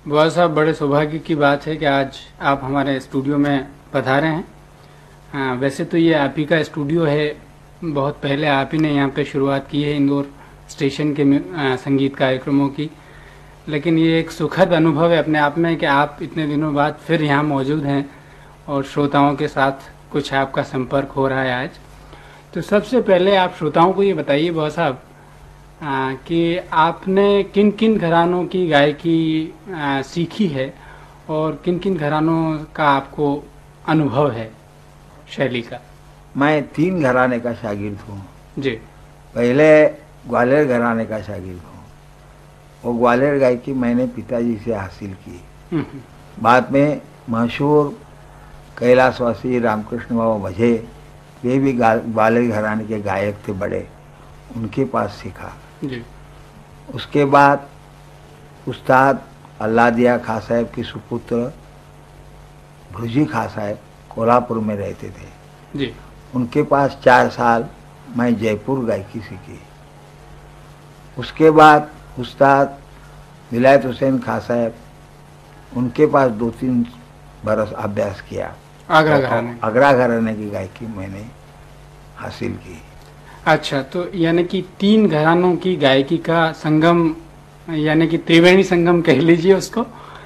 बुआ साहब, बड़े सौभाग्य की बात है कि आज आप हमारे स्टूडियो में पधारे हैं। वैसे तो ये आप ही का स्टूडियो है, बहुत पहले आप ही ने यहाँ पे शुरुआत की है इंदौर स्टेशन के संगीत कार्यक्रमों की। लेकिन ये एक सुखद अनुभव है अपने आप में कि आप इतने दिनों बाद फिर यहाँ मौजूद हैं और श्रोताओं के साथ कुछ आपका संपर्क हो रहा है आज। तो सबसे पहले आप श्रोताओं को ये बताइए बुआ साहब कि आपने किन किन घरानों की गायकी सीखी है और किन किन घरानों का आपको अनुभव है शैली का। मैं 3 घराने का शागिर्द हूँ जी। पहले ग्वालियर घराने का शागिर्द हूँ। वो ग्वालियर गायकी मैंने पिताजी से हासिल की। बाद में मशहूर कैलाशवासी रामकृष्ण बाबा मझे, वे भी ग्वालियर घराने के गायक थे बड़े, उनके पास सीखा जी। उसके बाद उस्ताद अल्लादिया खां साहब के सुपुत्र भुजी खां साहब कोल्हापुर में रहते थे जी। उनके पास 4 साल मैं जयपुर गायकी सीखी। उसके बाद उस्ताद विलायत हुसैन खां साहब, उनके पास 2-3 बरस अभ्यास किया। आगरा घराने की गायकी मैंने हासिल की। अच्छा, तो यानी कि 3 घरानों की गायकी का संगम, यानी कि त्रिवेणी संगम कह लीजिए उसको,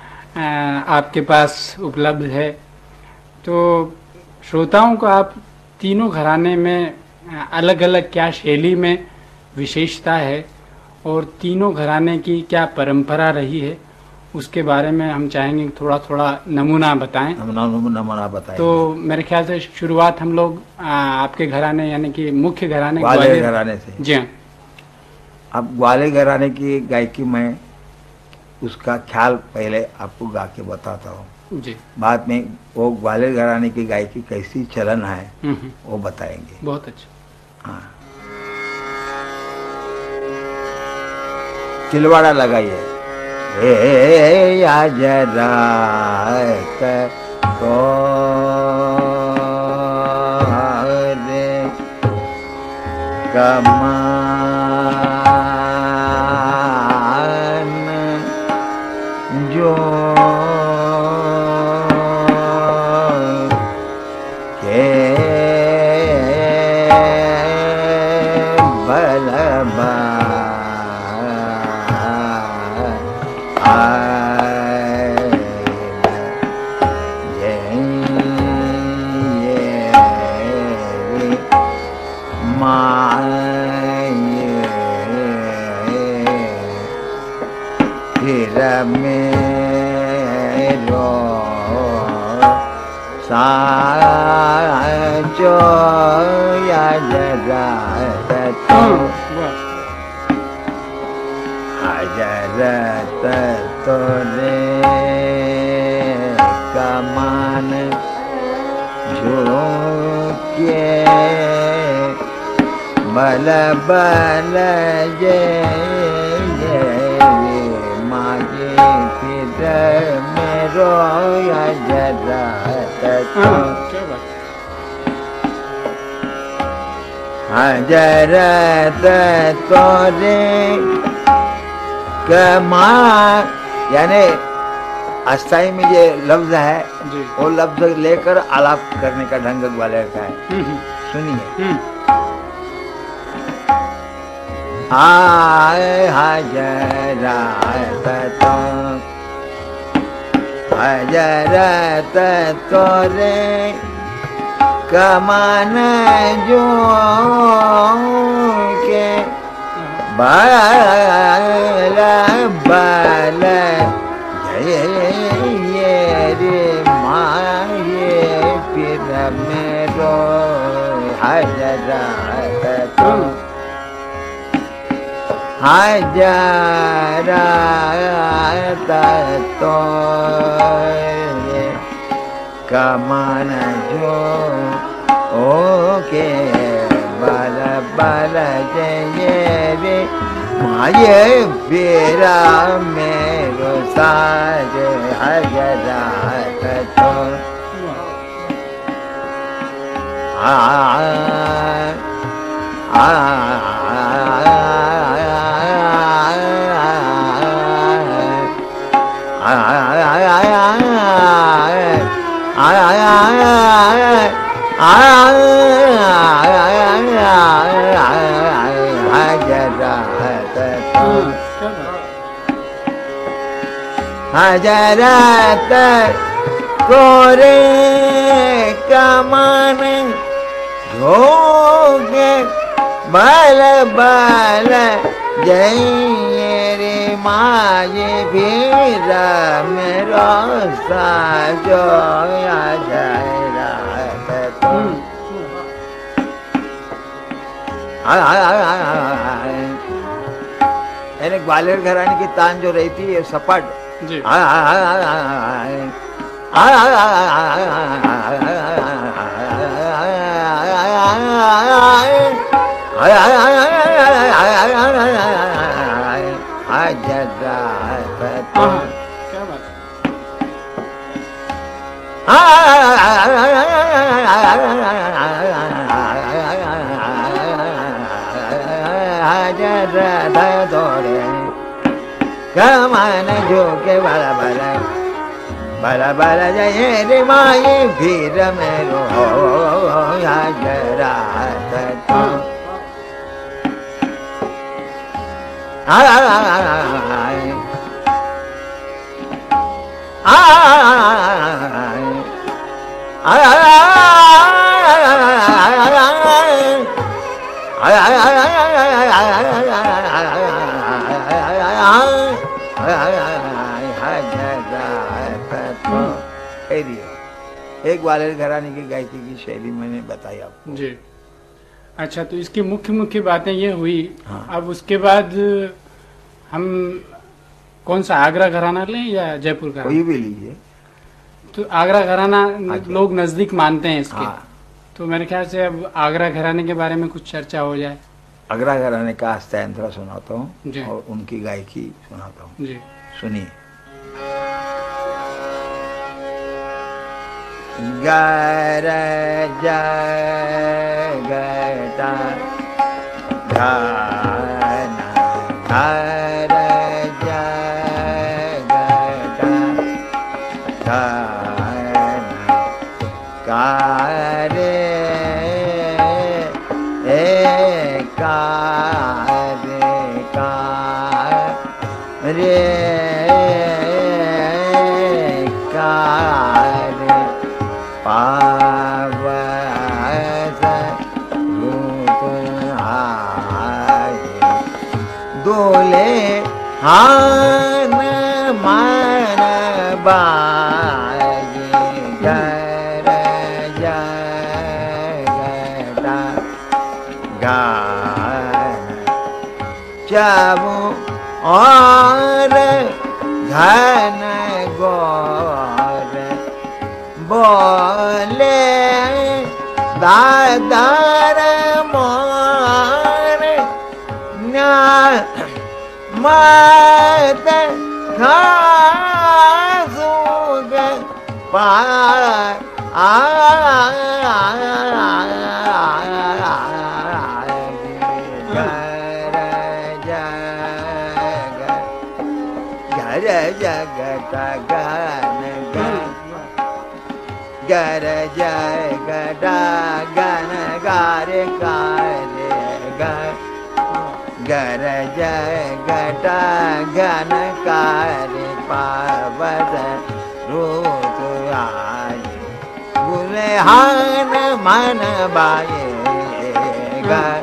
आपके पास उपलब्ध है। तो श्रोताओं को आप तीनों घराने में अलग अलग क्या शैली में विशेषता है और तीनों घराने की क्या परंपरा रही है, उसके बारे में हम चाहेंगे थोड़ा थोड़ा नमूना बताएं। नमूना बताएं। तो मेरे ख्याल से शुरुआत हम लोग आपके घराने यानी कि मुख्य घराने ग्वालियर घराने से। जी हाँ। अब ग्वालियर घराने की गायकी में उसका ख्याल पहले आपको गा के बताता हूँ जी। बाद में वो ग्वालियर घराने की गायकी कैसी चलन है वो बताएंगे। बहुत अच्छा। हाँ, तिलवाड़ा लगाइए। आज रात को कमान जो के बलबा मेरो साचो याद तो हजरत तोरे कमान झुके बल बल जय मेरो हजरत तोरे कमान, यानी अस्थाई में ये लफ्ज है वो लफ्ज लेकर आलाप करने का ढंग ग्वालियर का है। सुनिए। आए हजरत तो हजरत तोरे कमान जो के बल बल ये रे माये फिर मेरो हजरत तो हजरत तोरे कमान जो ओके बल बल जय रे माये बेरा मेरो साज हजरत तो हजरत कोरे कमान जोगे बल बल जय रे माये फिर मेरो साजो जय रात यानी ग्वालियर घराने की तान जो रही थी ये सपाट जी क्या बात कमान जो के बड़ा बड़ा बड़ा बड़ा जय रे माई फिर मेरो रात एक ग्वालियर घराने की गायकी की शैली मैंने बताई आपको जी। अच्छा, तो इसकी मुख्य मुख्य बातें ये हुई। हाँ। अब उसके बाद हम कौन सा आगरा घराना लें या जयपुर घराना? कोई भी लीजिए। तो आगरा घराना अच्छा। लोग नजदीक मानते हैं इसके। हाँ। तो मेरे ख्याल से अब आगरा घराने के बारे में कुछ चर्चा हो जाए। आगरा घराने का हस्तांतरा सुनाता हूँ जी। और उनकी गायकी सुनाता हूँ, जी सुनिए। गरज गटा घन गरज गटा घन कारे रे पावस रूप आए दोले हान मन बाजे गर जगटा गान चाबू और घन गौर बोले दादर मोर मत खासूग पार जगत गन गर जगत गन गारे गारे गर जगत गन कारे पावत रूत आए गुलहान मन बाए गर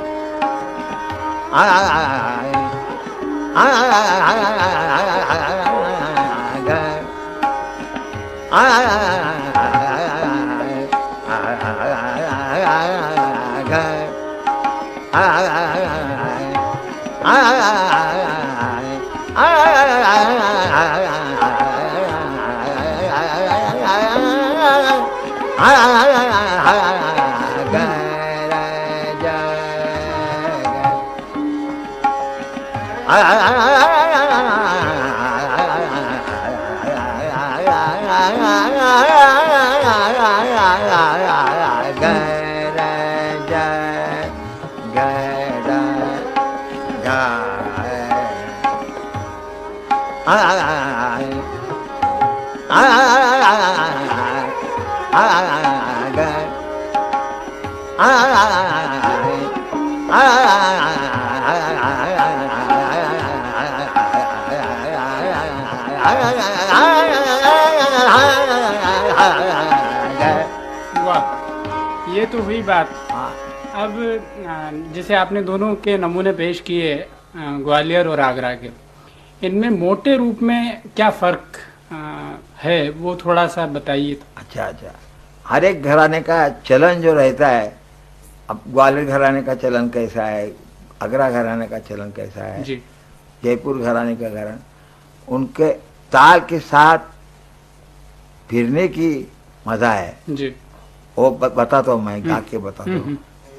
वाह, ये तो हुई बात। अब जैसे आपने दोनों के नमूने पेश किए, ग्वालियर और आगरा के, इनमें मोटे रूप में क्या फर्क है वो थोड़ा सा बताइए। अच्छा अच्छा, हर एक घराने का चलन जो रहता है, अब ग्वालियर घराने का चलन कैसा है, आगरा घराने का चलन कैसा है जी, जयपुर घराने का घराना, उनके ताल के साथ फिरने की मजा है जी, वो बताता हूँ, मैं गा के बताता हूँ।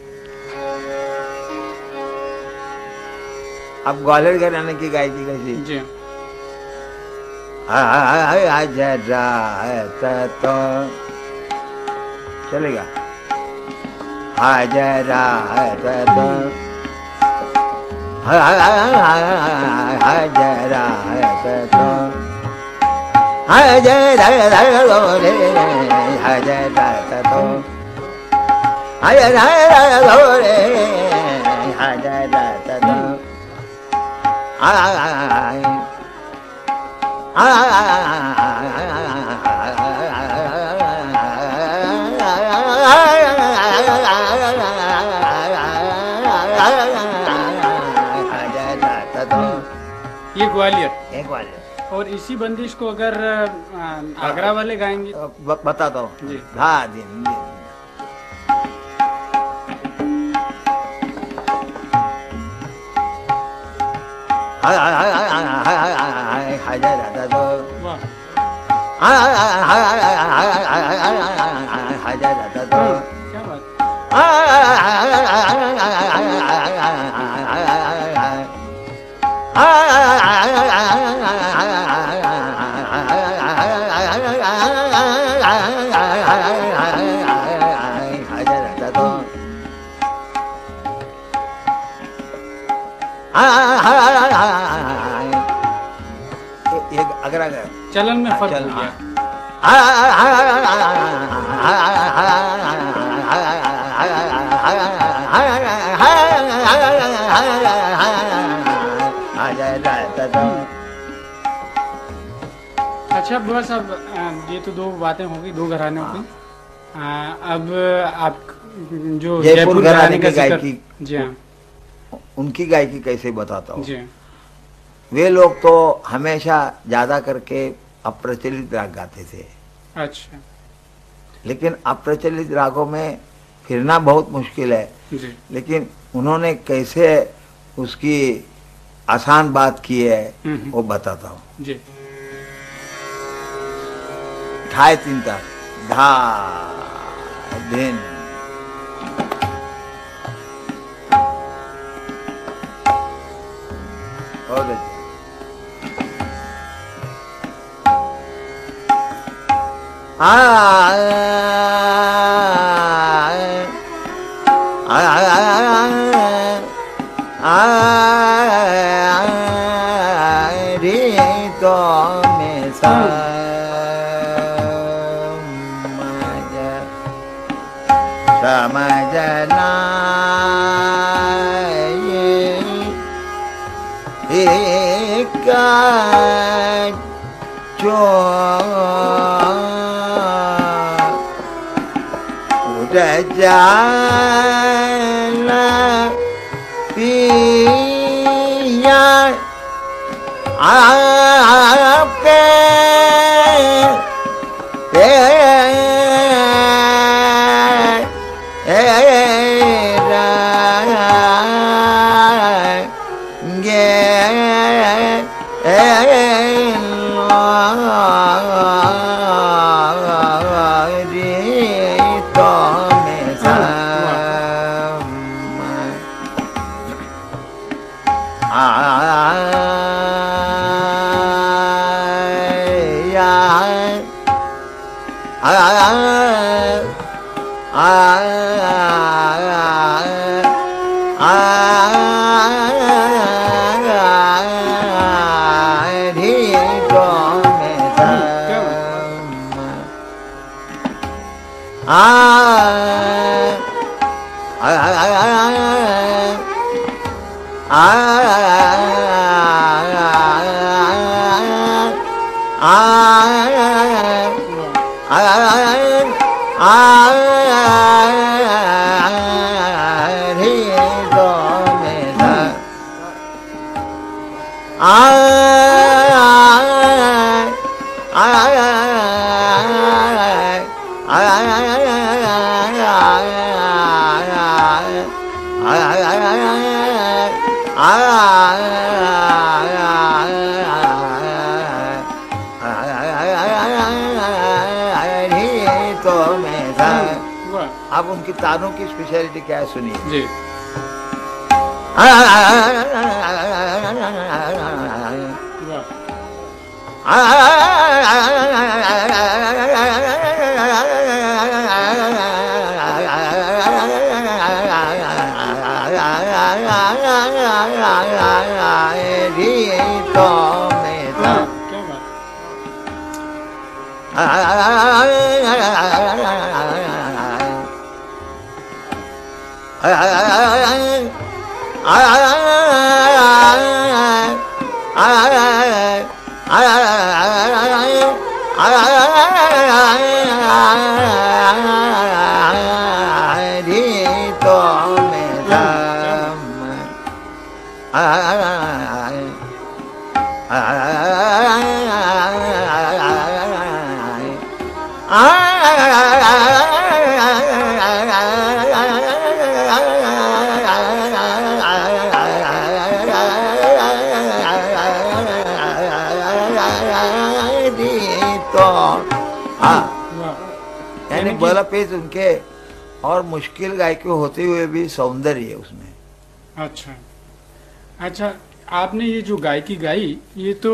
अब ग्वालियर घराने की गायकी कैसी? जी, तो चलेगा। हाजरा तो हाजरा तो हाजरा रे हाजरा तो हाजरा रे हाजरा तो ये ग्वालियर। एक ग्वालियर। और इसी बंदिश को अगर आगरा वाले गाएंगे बताता हूँ जी। हाँ दिन क्या बात। अगर चलन में फर्क हो गया। अच्छा बुआ साहब, ये तो दो बातें होगी, दो घरानों की। अब आप जो जयपुर घराने का की गायकी, जी हाँ, उनकी गायकी कैसे बताता हूँ। जी वे लोग तो हमेशा ज्यादा करके अप्रचलित राग गाते थे। अच्छा लेकिन अप्रचलित रागों में फिरना बहुत मुश्किल है, जी, लेकिन उन्होंने कैसे उसकी आसान बात की है वो बताता हूँ। जी। ढाई तीन तक धा दिन बहुत अच्छा। समझना एक जो उड़ जाना पिया आपके अब उनकी तानों की स्पेशलिटी क्या है सुनिए जी। यानी बड़ा पेज उनके और मुश्किल गायकी होते हुए भी सौंदर्य है उसमें। अच्छा अच्छा, आपने ये जो गायकी गाई ये तो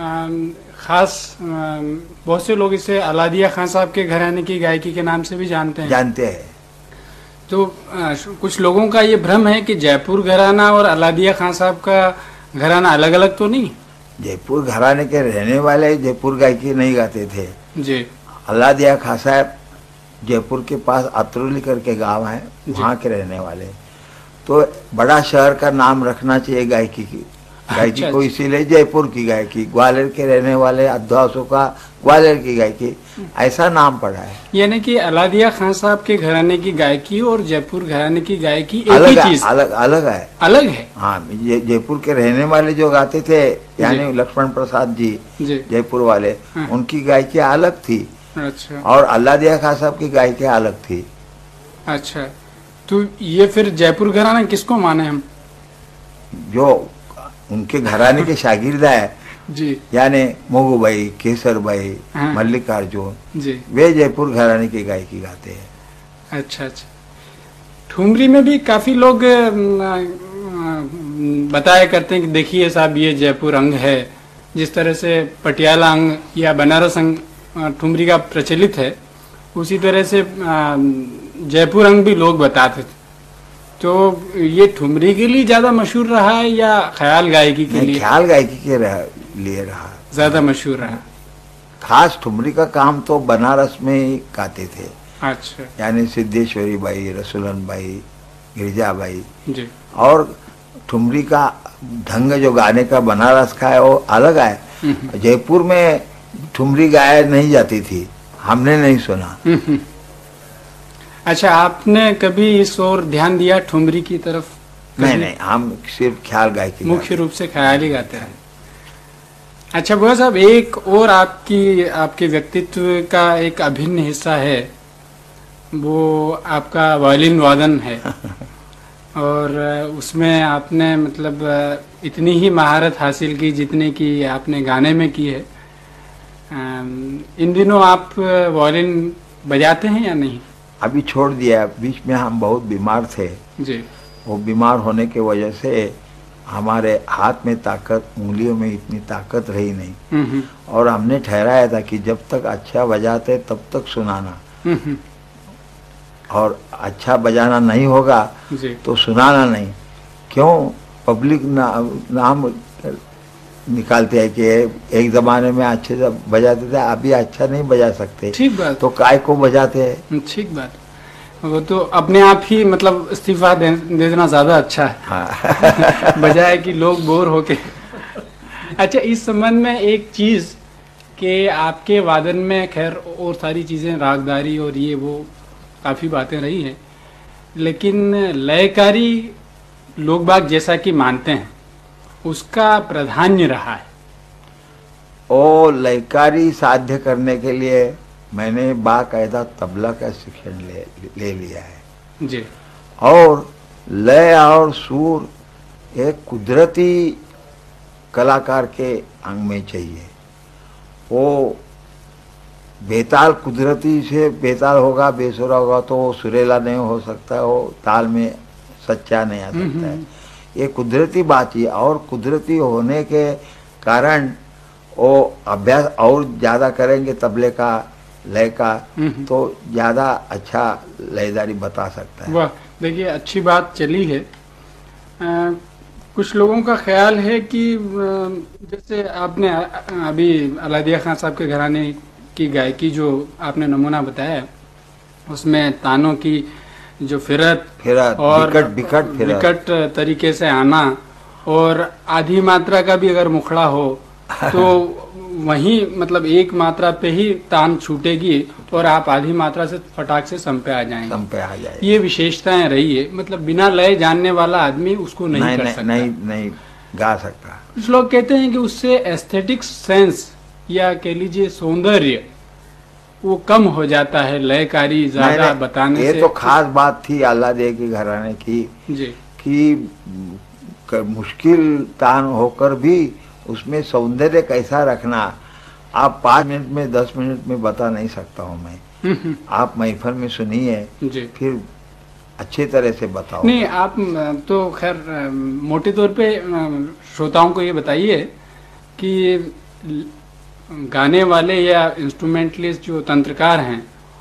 खास बहुत से लोग इसे अलादिया खान साहब के घराने की गायकी के नाम से भी जानते हैं। तो कुछ लोगों का ये भ्रम है कि जयपुर घराना और अलादिया खान साहब का घराना अलग अलग तो नहीं? जयपुर घराने के रहने वाले जयपुर गायकी नहीं गाते थे जी। अलादिया खान साहब जयपुर के पास अतरौली करके गांव है, वहाँ के रहने वाले। तो बड़ा शहर का नाम रखना चाहिए गायकी की, गायकी अच्छा, को, इसीलिए जयपुर की गायकी। ग्वालियर के रहने वाले अध्वासों का ग्वालियर की गायकी, ऐसा नाम पड़ा है। यानी कि अलादिया खान साहब के घराने की गायकी और जयपुर घराने की गायकी एक ही चीज, अलग है। अलग है। हाँ, जयपुर के रहने वाले जो गाते थे यानी लक्ष्मण प्रसाद जी जयपुर वाले, उनकी गायकी अलग थी। अच्छा। और अलादिया खान साहब की गायकी अलग थी। अच्छा, तो ये फिर जयपुर घराना किसको माने हम? जो उनके घराने के शागिर्द है जी, यानी मोगू भाई, केसर भाई, हाँ, मल्लिकार्जुन जी, वे जयपुर घराने की गायकी गाते हैं। अच्छा अच्छा। ठुमरी में भी काफी लोग बताया करते हैं कि देखिए साहब ये जयपुर अंग है, जिस तरह से पटियाला अंग या बनारस अंग ठुमरी का प्रचलित है, उसी तरह से जयपुर अंग भी लोग बताते थे। तो ये ठुमरी के लिए ज्यादा मशहूर रहा है या ख्याल गायकी के लिए? ख्याल गायकी के लिए रहा, ज्यादा मशहूर रहा। खास ठुमरी का काम तो बनारस में ही गाते थे। अच्छा। यानी सिद्धेश्वरी बाई, रसुलन बाई, गिरिजा बाई जी। और ठुमरी का ढंग जो गाने का बनारस का है वो अलग है। जयपुर में ठुमरी गाया नहीं जाती थी, हमने नहीं सुना। अच्छा, आपने कभी इस ओर ध्यान दिया ठुमरी की तरफ? नहीं, हम सिर्फ ख्याल गायकी, मुख्य रूप से ख्याल ही गाते हैं। अच्छा बुआ साहब, एक और आपके व्यक्तित्व का एक अभिन्न हिस्सा है, वो आपका वायलिन वादन है। और उसमें आपने मतलब इतनी ही महारत हासिल की जितने की आपने गाने में की है। इन दिनों आप वायलिन बजाते हैं या नहीं? अभी छोड़ दिया, बीच में हम बहुत बीमार थे जी। वो बीमार होने के वजह से हमारे हाथ में ताकत, उंगलियों में इतनी ताकत रही नहीं। और हमने ठहराया था कि जब तक अच्छा बजाते तब तक सुनाना, और अच्छा बजाना नहीं होगा तो सुनाना नहीं। क्यों? पब्लिक नाम निकालते हैं कि एक जमाने में अच्छे से बजाते थे, अभी अच्छा नहीं बजा सकते। ठीक बात। तो काय को बजाते हैं। ठीक बात। वो तो अपने आप ही मतलब इस्तीफा दे देना ज्यादा अच्छा है। हाँ। बजाय कि लोग बोर होके। अच्छा, इस संबंध में एक चीज कि आपके वादन में खैर और सारी चीजें रागदारी और ये वो काफी बातें रही हैं, लेकिन लयकारी लोग बाग जैसा कि मानते हैं उसका प्राधान्य रहा है। और लयकारी साध्य करने के लिए मैंने बाकायदा तबला का शिक्षण ले लिया है जी। और लय और सुर एक कुदरती कलाकार के अंग में चाहिए। वो बेताल कुदरती से बेताल होगा, बेसुरा होगा तो वो सुरेला नहीं हो सकता, वो ताल में सच्चा नहीं आ सकता है। ये कुदरती बात है और कुदरती होने के कारण वो अभ्यास और ज़्यादा करेंगे तबले का, लय का, तो ज़्यादा अच्छा लयदारी बता सकता है। वाह, देखिए अच्छी बात चली है। कुछ लोगों का ख्याल है कि जैसे आपने अभी अलादिया खान साहब के घराने की गायकी जो आपने नमूना बताया, उसमें तानों की जो फिरत और विकट तरीके से आना और आधी मात्रा का भी अगर मुखड़ा हो तो वहीं मतलब एक मात्रा पे ही तान छूटेगी और आप आधी मात्रा से फटाक से सम पे आ जाएंगे। ये विशेषताएं रही है, मतलब बिना लय जानने वाला आदमी उसको नहीं कर सकता। नहीं गा सकता। कुछ लोग कहते हैं कि उससे एस्थेटिक सेंस या कह लीजिए सौंदर्य वो कम हो जाता है लयकारी ज्यादा बताने से। ये तो खास बात थी अल्लाह के घराने की जी कि मुश्किल तान होकर भी उसमें सौंदर्य कैसा रखना आप 5 मिनट में 10 मिनट में बता नहीं सकता हूँ मैं। आप महफिल में सुनिए फिर अच्छी तरह से बताओ। नहीं, आप तो खैर मोटे तौर पे श्रोताओं को ये बताइए कि गाने वाले या इंस्ट्रूमेंटलिस्ट जो तंत्रकार हैं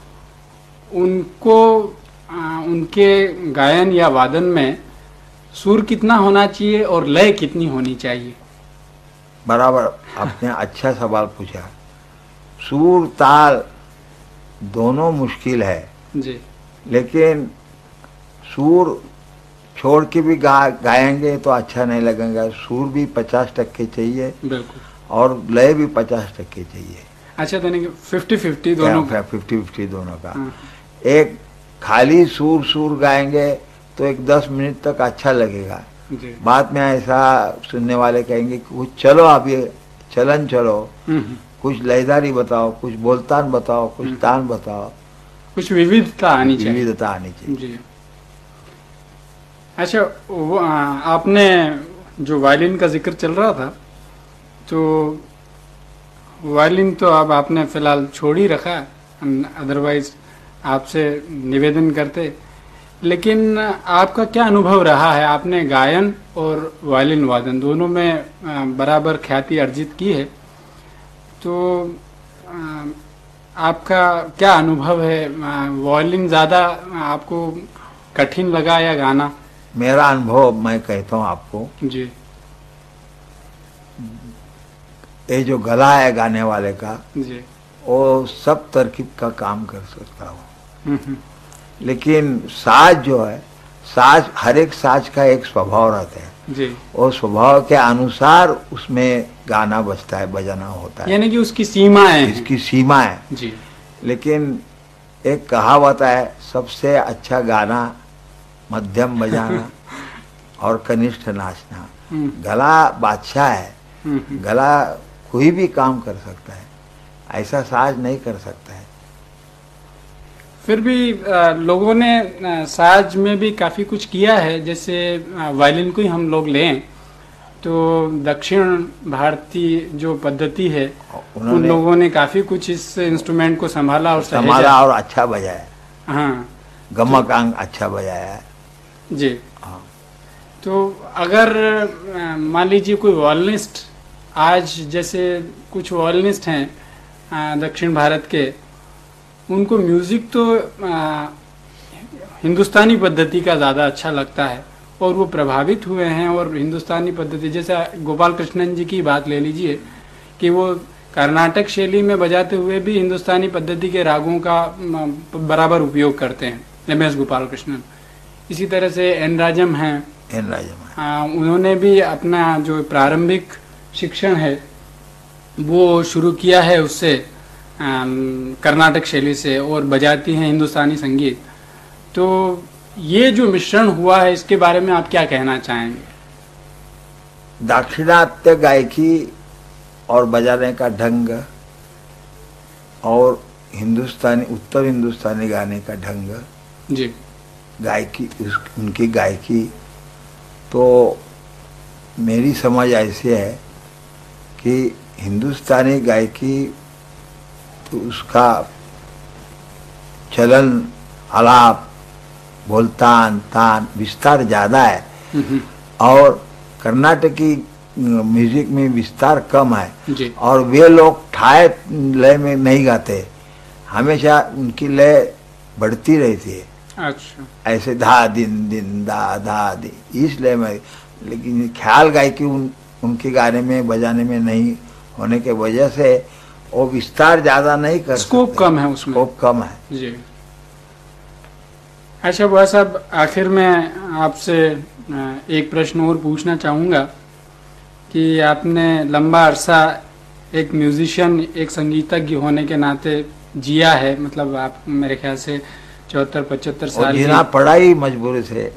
उनको उनके गायन या वादन में सुर कितना होना चाहिए और लय कितनी होनी चाहिए? बराबर आपने अच्छा सवाल पूछा। सुर ताल दोनों मुश्किल है जी, लेकिन सुर छोड़ के भी गाएंगे तो अच्छा नहीं लगेगा। सुर भी 50% चाहिए बिल्कुल और लय भी 50% चाहिए। अच्छा, तो 50-50 दोनों का? 50-50 दोनों का। एक खाली सुर गाएंगे तो एक 10 मिनट तक अच्छा लगेगा। बाद में ऐसा सुनने वाले कहेंगे कुछ चलो आप ये चलन चलो, कुछ लयदारी बताओ, कुछ बोलतान बताओ, कुछ तान बताओ, कुछ विविधता आनी चाहिए। जी। अच्छा, वो आपने जो वायलिन का जिक्र चल रहा था, तो वायलिन तो अब आपने फिलहाल छोड़ ही रखा, अदरवाइज आपसे निवेदन करते। लेकिन आपका क्या अनुभव रहा है? आपने गायन और वायलिन वादन दोनों में बराबर ख्याति अर्जित की है, तो आपका क्या अनुभव है? वायलिन ज्यादा आपको कठिन लगा या गाना? मेरा अनुभव मैं कहता हूँ आपको जी। ये जो गला है गाने वाले का जी, वो सब तरकीब का काम कर सकता हो, लेकिन साज जो है, साज हर एक साज का एक स्वभाव रहता है जी, और स्वभाव के अनुसार उसमें गाना बजता है, बजाना होता है, यानी कि उसकी सीमा है, इसकी सीमा है जी। लेकिन एक कहावत है, सबसे अच्छा गाना मध्यम बजाना और कनिष्ठ नाचना। गला बादशाह है, गला कोई भी काम कर सकता है, ऐसा साज नहीं कर सकता है। फिर भी लोगों ने साज में भी काफी कुछ किया है। जैसे वायलिन को ही हम लोग लें तो दक्षिण भारतीय जो पद्धति है, उन लोगों ने काफी कुछ इस इंस्ट्रूमेंट को संभाला और अच्छा बजाया। हाँ, गमक अंग अच्छा बजाया है जी। हाँ। तो अगर मान लीजिए कोई वॉयलिनिस्ट, आज जैसे कुछ वॉयलिनिस्ट हैं दक्षिण भारत के, उनको म्यूजिक तो हिंदुस्तानी पद्धति का ज़्यादा अच्छा लगता है और वो प्रभावित हुए हैं। और हिंदुस्तानी पद्धति, जैसे गोपाल कृष्णन जी की बात ले लीजिए कि वो कर्नाटक शैली में बजाते हुए भी हिंदुस्तानी पद्धति के रागों का बराबर उपयोग करते हैं। MS गोपाल कृष्णन, इसी तरह से एन राजम हैं। एन राजम उन्होंने भी अपना जो प्रारंभिक शिक्षण है वो शुरू किया है उससे कर्नाटक शैली से, और बजाती हैं हिंदुस्तानी संगीत। तो ये जो मिश्रण हुआ है इसके बारे में आप क्या कहना चाहेंगे? दाक्षिणात्य गायकी और बजाने का ढंग और हिंदुस्तानी, उत्तर हिंदुस्तानी गाने का ढंग जी, गायकी, उनकी गायकी, तो मेरी समझ ऐसी है कि हिंदुस्तानी गायकी तो उसका चलन, आलाप, बोलतान, तान, विस्तार ज़्यादा है और कर्नाटकी म्यूजिक में विस्तार कम है जी। और वे लोग ठाए लय में नहीं गाते, हमेशा उनकी लय बढ़ती रहती है। अच्छा, ऐसे धा दिन दिन दा धा दी, इस लय में। लेकिन ख्याल गायकी उनके गाने में, बजाने में नहीं होने के वजह से वो विस्तार ज्यादा नहीं कर, स्कोप कम है उसमें, स्कोप कम है जी। अच्छा बुआ साहब, आखिर में आपसे एक प्रश्न और पूछना चाहूँगा कि आपने लंबा अरसा एक म्यूजिशियन, एक संगीतज्ञ होने के नाते जिया है, मतलब आप मेरे ख्याल से 74-75 साल जीना पड़ा ही मजबूरी से।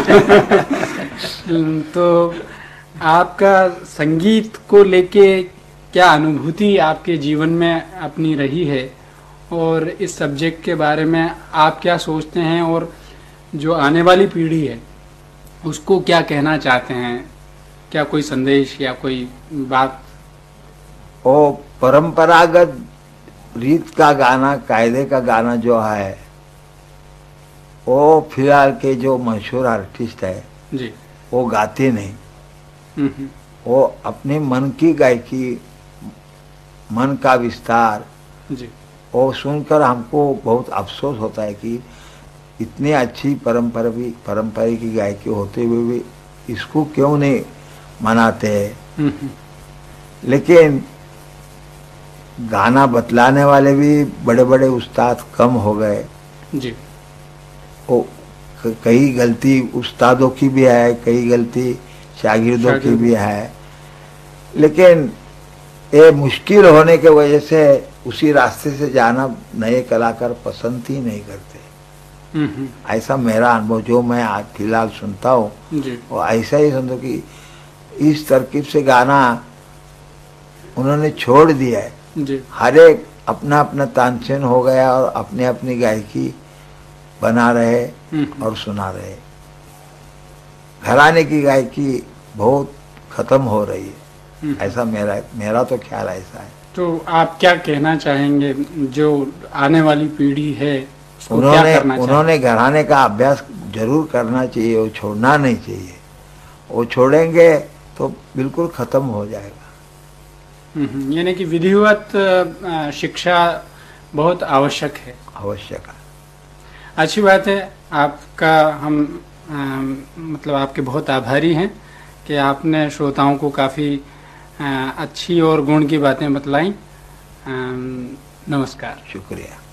तो आपका संगीत को लेके क्या अनुभूति आपके जीवन में अपनी रही है, और इस सब्जेक्ट के बारे में आप क्या सोचते हैं, और जो आने वाली पीढ़ी है उसको क्या कहना चाहते हैं? क्या कोई संदेश या कोई बात? वो परंपरागत रीत का गाना, कायदे का गाना जो है, वो फिलहाल के जो मशहूर आर्टिस्ट है जी, वो गाते नहीं। वो अपने मन की गायकी, मन का विस्तार जी, वो सुनकर हमको बहुत अफसोस होता है कि इतनी अच्छी परंपरा की गायकी होते हुए भी इसको क्यों नहीं मनाते हैं। लेकिन गाना बतलाने वाले भी बड़े बड़े उस्ताद कम हो गए जी। वो कई गलती उस्तादों की भी है, कई गलती शागिर्दों की भी है। लेकिन ये मुश्किल होने के वजह से उसी रास्ते से जाना नए कलाकार पसंद ही नहीं करते। ऐसा मेरा अनुभव, जो मैं आज फिलहाल सुनता हूँ वो ऐसा ही सुनता कि इस तरकीब से गाना उन्होंने छोड़ दिया है। हर एक अपना अपना तानसेन हो गया और अपनी अपनी गायकी बना रहे और सुना रहे। घराने की गायकी बहुत खत्म हो रही है, ऐसा मेरा तो ख्याल ऐसा है। तो आप क्या कहना चाहेंगे जो आने वाली पीढ़ी है उसको क्या करना चाहिए? उन्होंने घराने का अभ्यास जरूर करना चाहिए, वो छोड़ना नहीं चाहिए। वो छोड़ेंगे तो बिल्कुल खत्म हो जाएगा। यानी कि विधिवत शिक्षा बहुत आवश्यक है। आवश्यक है। अच्छी बात है। आपका हम मतलब आपके बहुत आभारी हैं कि आपने श्रोताओं को काफ़ी अच्छी और गुण की बातें बतलाई। नमस्कार। शुक्रिया।